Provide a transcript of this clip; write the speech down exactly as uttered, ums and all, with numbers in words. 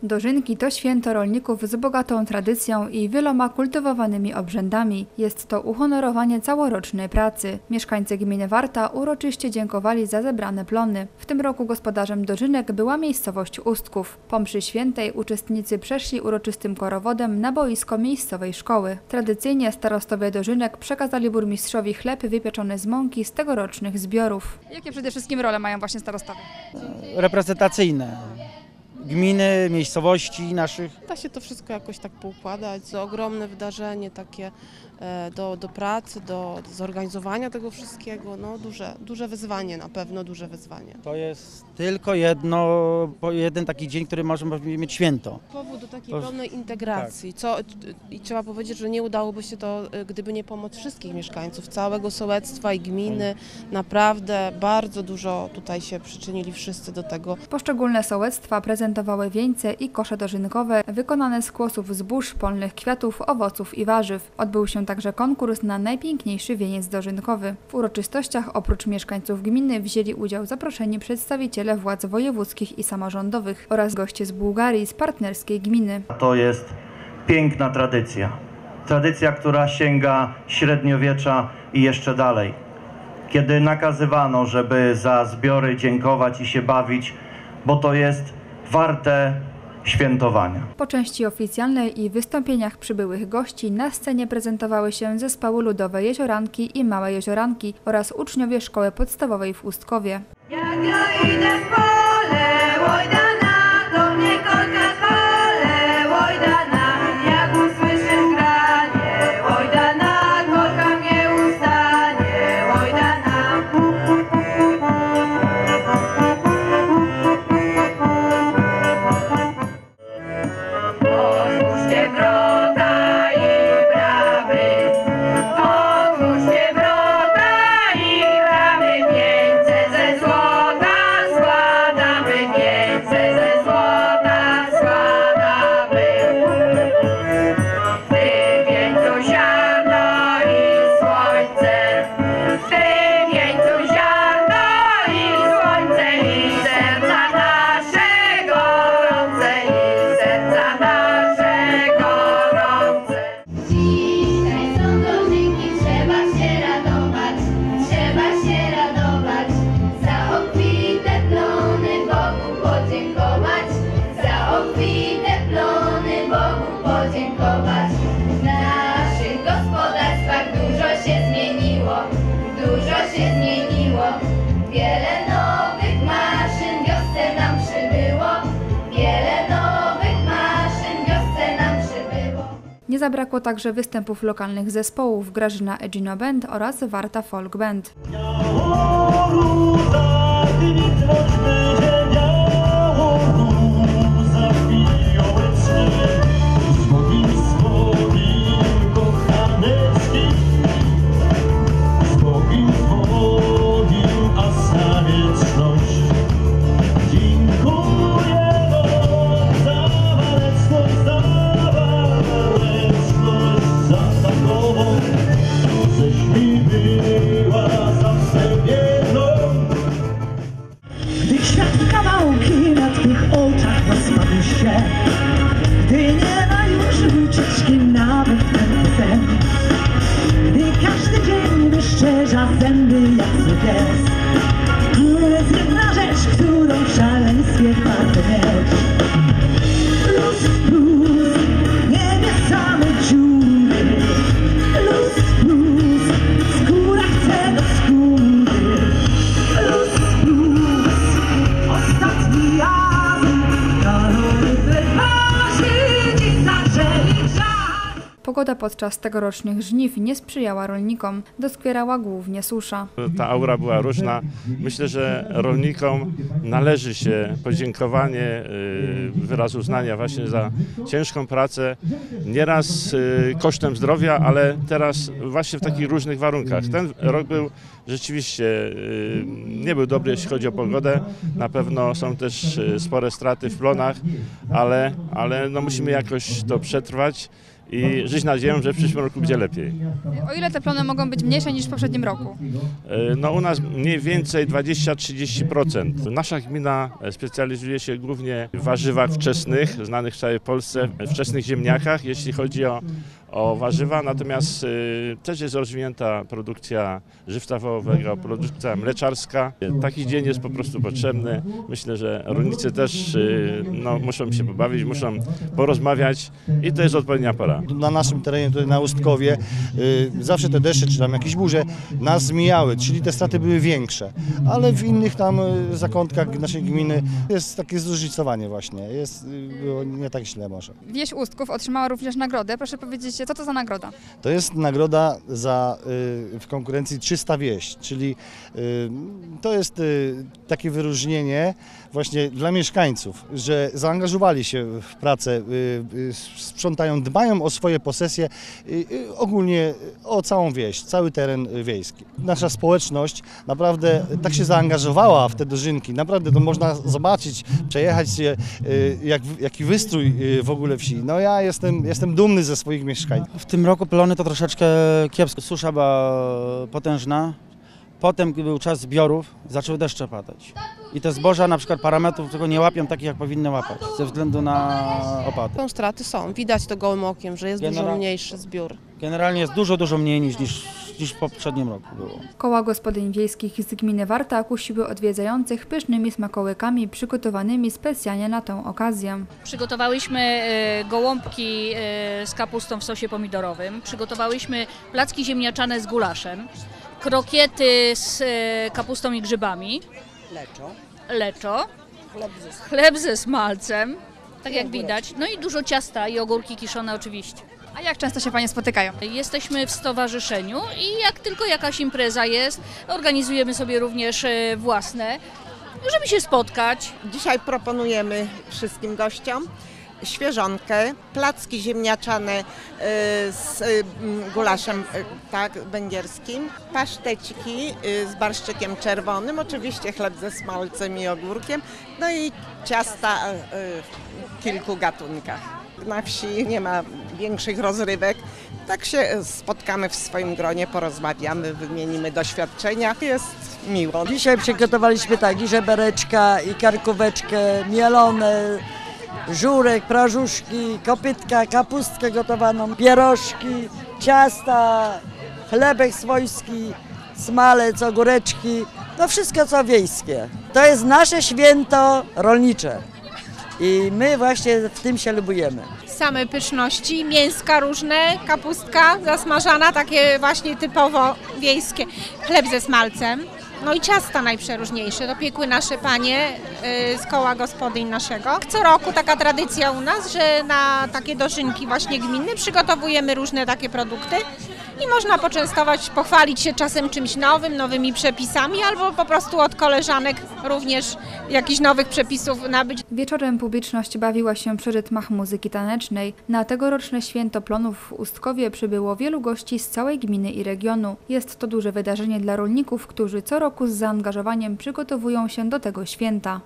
Dożynki to święto rolników z bogatą tradycją i wieloma kultywowanymi obrzędami. Jest to uhonorowanie całorocznej pracy. Mieszkańcy gminy Warta uroczyście dziękowali za zebrane plony. W tym roku gospodarzem dożynek była miejscowość Ustków. Po mszy świętej uczestnicy przeszli uroczystym korowodem na boisko miejscowej szkoły. Tradycyjnie starostowie dożynek przekazali burmistrzowi chleb wypieczony z mąki z tegorocznych zbiorów. Jakie przede wszystkim role mają właśnie starostowie? Reprezentacyjne. Gminy, miejscowości naszych. Da się to wszystko jakoś tak poukładać. To ogromne wydarzenie takie do, do pracy, do, do zorganizowania tego wszystkiego. No duże, duże wyzwanie na pewno, duże wyzwanie. To jest tylko jedno, jeden taki dzień, który możemy mieć święto. Powód do takiej to, pełnej integracji. Tak. Co, i trzeba powiedzieć, że nie udałoby się to, gdyby nie pomoc wszystkich mieszkańców, całego sołectwa i gminy. Naprawdę bardzo dużo tutaj się przyczynili wszyscy do tego. Poszczególne sołectwa prezentowały wieńce i kosze dożynkowe wykonane z kłosów zbóż, polnych kwiatów, owoców i warzyw. Odbył się także konkurs na najpiękniejszy wieniec dożynkowy. W uroczystościach oprócz mieszkańców gminy wzięli udział zaproszeni przedstawiciele władz wojewódzkich i samorządowych oraz goście z Bułgarii z partnerskiej gminy. To jest piękna tradycja. Tradycja, która sięga średniowiecza i jeszcze dalej. Kiedy nakazywano, żeby za zbiory dziękować i się bawić, bo to jest warte świętowania. Po części oficjalnej i wystąpieniach przybyłych gości na scenie prezentowały się zespoły ludowe Jezioranki i Małe Jezioranki oraz uczniowie szkoły podstawowej w Ustkowie. Jak ja idę w pole, łojdana, to mnie Coca-Colę, łojdana, jak usłyszę granie, łojdana, korka mnie ustanie, łojdana. Otwórzcie wrota i bramy, otwórzcie wrota i bramy, wieńce ze złota składamy, wieńce ze złota składamy. W tym wieńcu ziarno i słońce, w tym wieńcu ziarno i słońce i serca nasze gorące, i serca nasze gorące. Dzisiaj są dożynki, trzeba się radować, trzeba się radować, za obfite plony Bogu podziękować, za obfite plony Bogu podziękować. W naszych gospodarstwach dużo się zmieniło, dużo się zmieniło, wiele nowych maszyn w wiosce nam przybyło, wiele nowych maszyn w wiosce nam przybyło. Nie zabrakło także występów lokalnych zespołów Grażyna Egino Band oraz Warta Folk Band. Gdy świat kawałki na twych oczach rozpadł się, gdy nie ma już wycieczki nawet ten sen, gdy każdy dzień wyszczerza zęby jak zły pies, jest jedna rzecz, którą w szaleństwie warto mieć. Luz plus, niebie same dziury, luz plus, skóra chce do skóry, luz plus, ostatni raz, kalory wyważy, dziś zaczęli żar. Pogoda podczas tegorocznych żniw nie sprzyjała rolnikom, doskwierała głównie susza. Ta aura była różna. Myślę, że rolnikom należy się podziękowanie, wyraz uznania właśnie za ciężką pracę, nieraz kosztem zdrowia, ale teraz właśnie w takich różnych warunkach. Ten rok był rzeczywiście, nie był dobry, jeśli chodzi o pogodę. Na pewno są też spore straty w plonach, ale, ale no musimy jakoś to przetrwać. i żyć nadzieją, że w przyszłym roku będzie lepiej. O ile te plony mogą być mniejsze niż w poprzednim roku? No u nas mniej więcej dwadzieścia do trzydziestu procent. Nasza gmina specjalizuje się głównie w warzywach wczesnych, znanych w całej Polsce, wczesnych ziemniakach, jeśli chodzi o, o warzywa, natomiast y, też jest rozwinięta produkcja żywca wołowego, produkcja mleczarska. Taki dzień jest po prostu potrzebny. Myślę, że rolnicy też y, no, muszą się pobawić, muszą porozmawiać i to jest odpowiednia pora. Na naszym terenie, tutaj na Ustkowie, y, zawsze te deszcze czy tam jakieś burze nas zmijały, czyli te straty były większe, ale w innych tam y, zakątkach naszej gminy jest takie zróżnicowanie właśnie, jest, y, było nie tak źle może. Wieś Ustków otrzymała również nagrodę. Proszę powiedzieć, co to za nagroda? To jest nagroda za y, w konkurencji trzysta wieś, czyli y, to jest y, takie wyróżnienie właśnie dla mieszkańców, że zaangażowali się w pracę, y, y, sprzątają, dbają o swoje posesje, y, y, ogólnie o całą wieś, cały teren wiejski. Nasza społeczność naprawdę tak się zaangażowała w te dożynki, naprawdę to można zobaczyć, przejechać się, y, jak, jaki wystrój y, w ogóle wsi. No ja jestem, jestem dumny ze swoich mieszkańców. W tym roku plony to troszeczkę kiepsko. Susza była potężna. Potem, gdy był czas zbiorów, zaczęły deszcze padać. I te zboża na przykład parametrów tego nie łapią takich, jak powinny łapać, ze względu na opady. Są straty, są. Widać to gołym okiem, że jest Genera- dużo mniejszy zbiór. Generalnie jest dużo, dużo mniej niż, niż, niż w poprzednim roku było. Koła gospodyń wiejskich z gminy Warta kusiły odwiedzających pysznymi smakołykami przygotowanymi specjalnie na tę okazję. Przygotowałyśmy e, gołąbki e, z kapustą w sosie pomidorowym, przygotowałyśmy placki ziemniaczane z gulaszem, krokiety z e, kapustą i grzybami, Leczo, leczo, chleb ze chleb ze smalcem, tak jak widać, no i dużo ciasta i ogórki kiszone oczywiście. A jak często się Panie spotykają? Jesteśmy w stowarzyszeniu i jak tylko jakaś impreza jest, organizujemy sobie również e, własne, żeby się spotkać. Dzisiaj proponujemy wszystkim gościom świeżonkę, placki ziemniaczane y, z y, gulaszem y, tak, węgierskim, paszteciki y, z barszczykiem czerwonym, oczywiście chleb ze smalcem i ogórkiem, no i ciasta y, w kilku gatunkach. Na wsi nie ma większych rozrywek, tak się spotkamy w swoim gronie, porozmawiamy, wymienimy doświadczenia, jest miło. Dzisiaj przygotowaliśmy tak i żebereczka, i karkóweczkę, mielone, żurek, prażuszki, kopytka, kapustkę gotowaną, pierożki, ciasta, chlebek swojski, smalec, ogóreczki, no wszystko co wiejskie. To jest nasze święto rolnicze i my właśnie w tym się lubujemy. Same pyszności, mięska różne, kapustka zasmażana, takie właśnie typowo wiejskie, chleb ze smalcem. No i ciasta najprzeróżniejsze, dopiekły nasze panie y, z koła gospodyń naszego. Co roku taka tradycja u nas, że na takie dożynki właśnie gminne przygotowujemy różne takie produkty i można poczęstować, pochwalić się czasem czymś nowym, nowymi przepisami albo po prostu od koleżanek również jakichś nowych przepisów nabyć. Wieczorem publiczność bawiła się przy rytmach muzyki tanecznej. Na tegoroczne święto plonów w Ustkowie przybyło wielu gości z całej gminy i regionu. Jest to duże wydarzenie dla rolników, którzy co roku z zaangażowaniem przygotowują się do tego święta.